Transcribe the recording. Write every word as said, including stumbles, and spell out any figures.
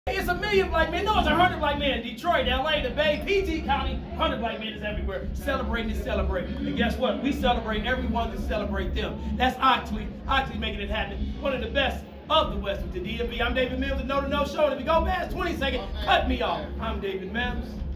It's a million black men. No, it's a hundred black men. Detroit, L A, the Bay, P G County, hundred black men is everywhere. Celebrating and celebrating. And guess what? We celebrate everyone to celebrate them. That's 𝐊𝐈𝐋𝐿𝐈. 𝐊𝐈𝐋𝐿𝐈 making it happen. One of the best of the West with the D M V. I'm David Mims, the No to No Show. And if you go past twenty seconds, cut me off. I'm David Mims.